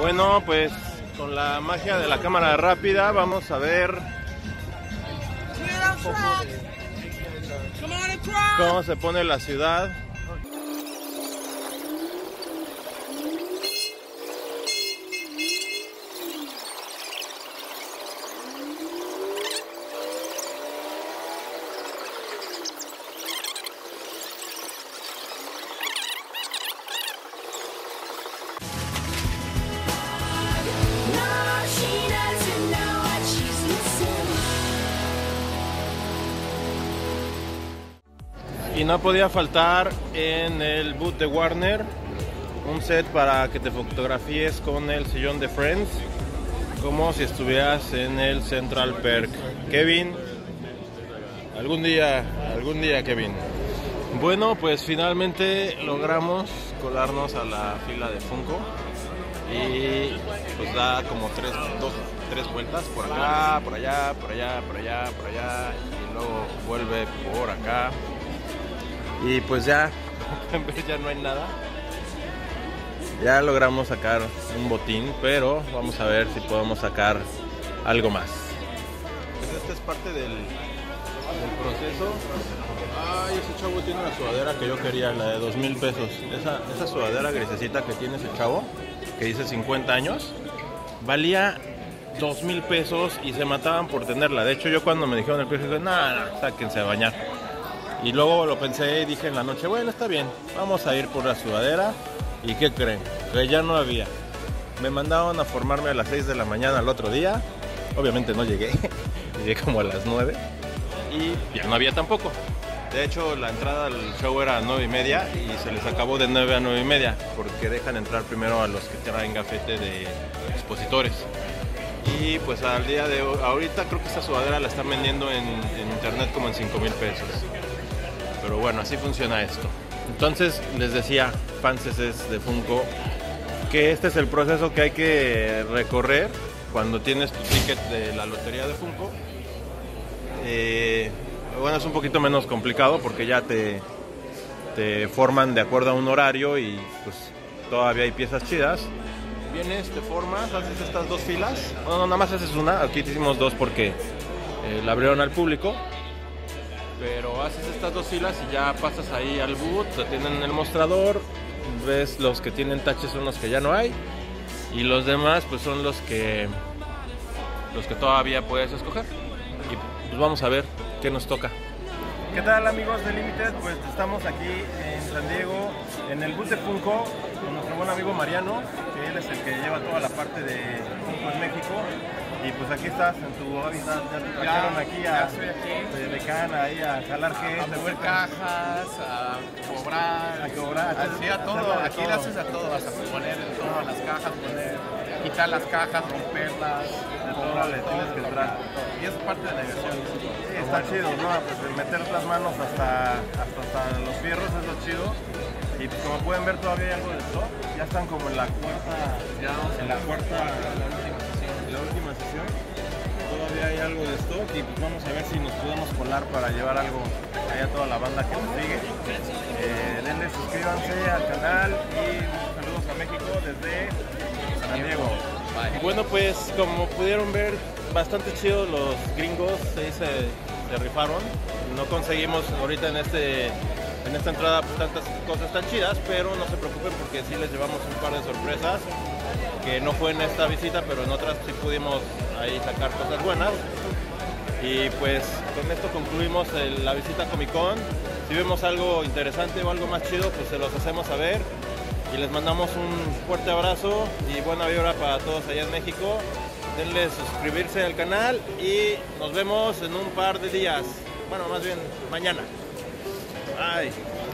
Bueno, pues con la magia de la cámara rápida vamos a ver cómo se pone la ciudad. Y no podía faltar en el boot de Warner un set para que te fotografíes con el sillón de Friends, como si estuvieras en el Central Perk. Kevin, algún día Kevin. Bueno, pues finalmente logramos colarnos a la fila de Funko y pues da como tres vueltas por acá, por allá, por allá, por allá, por allá y luego vuelve por acá. Y pues ya no hay nada. Ya logramos sacar un botín, pero vamos a ver si podemos sacar algo más. Pues esta es parte del proceso. Ay, ese chavo tiene una sudadera que yo quería, la de 2,000 pesos. Esa sudadera grisecita que tiene ese chavo, que dice 50 años, valía 2,000 pesos y se mataban por tenerla. De hecho, yo cuando me dijeron el precio, dije, nada, sáquense a bañar. Y luego lo pensé y dije en la noche, bueno, está bien, vamos a ir por la sudadera. ¿Y qué creen? Que ya no había. Me mandaron a formarme a las 6 de la mañana al otro día. Obviamente no llegué, llegué como a las 9 y ya no había tampoco. De hecho, la entrada al show era a 9:30 y se les acabó de 9 a 9:30 porque dejan entrar primero a los que traen gafete de expositores. Y pues al día de hoy, ahorita creo que esta sudadera la están vendiendo en internet como en 5,000 pesos. Pero bueno, así funciona esto. Entonces les decía, fanses de Funko, que este es el proceso que hay que recorrer cuando tienes tu ticket de la lotería de Funko. Bueno, es un poquito menos complicado porque ya te forman de acuerdo a un horario y pues todavía hay piezas chidas. Vienes, te formas, haces estas dos filas. No, nada más haces una. Aquí hicimos dos porque la abrieron al público. Pero haces estas dos filas y ya pasas ahí al boot, te tienen en el mostrador, ves los que tienen taches son los que ya no hay y los demás pues son los que todavía puedes escoger. Y pues vamos a ver qué nos toca. ¿Qué tal, amigos de Limited? Pues estamos aquí en San Diego en el boot de Funko con nuestro buen amigo Mariano, que él es el que lleva toda la parte de Funko en México. Y pues aquí estás en tu hábitat, ya te trajeron aquí de Decana, ahí a jalar que a mover cajas, a cobrar, así a todo, aquí le haces a todo, vas a poner todas las cajas, quitar las cajas, romperlas, le tienes que entrar. Y es parte de la diversión. Sí, está chido, ¿no? Pues meter las manos hasta los fierros es lo chido. Y pues como pueden ver todavía hay algo de stock, ya están como en la cuarta la última sesión, todavía hay algo de stock y pues vamos a ver si nos podemos colar para llevar algo allá a toda la banda que nos sigue. Denle, suscríbanse al canal y saludos a México desde San Diego. Bye. Bueno, pues como pudieron ver, bastante chido los gringos, se rifaron. No conseguimos ahorita en esta entrada pues, tantas cosas tan chidas, pero no se preocupen porque sí les llevamos un par de sorpresas que no fue en esta visita, pero en otras sí pudimos ahí sacar cosas buenas. Y pues con esto concluimos la visita a Comic Con. Si vemos algo interesante o algo más chido, pues se los hacemos saber y les mandamos un fuerte abrazo y buena vibra para todos allá en México. Denle suscribirse al canal y nos vemos en un par de días, bueno, más bien mañana. Bye.